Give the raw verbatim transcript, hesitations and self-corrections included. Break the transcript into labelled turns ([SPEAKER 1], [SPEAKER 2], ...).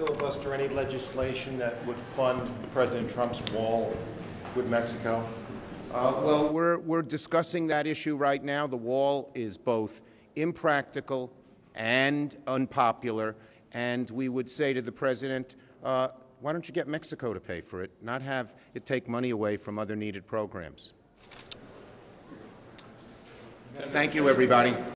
[SPEAKER 1] filibuster any legislation that would fund President Trump's wall with Mexico?
[SPEAKER 2] Uh, well, we're, we're discussing that issue right now. The wall is both impractical and unpopular, and we would say to the president, uh, why don't you get Mexico to pay for it, not have it take money away from other needed programs? Thank you, everybody.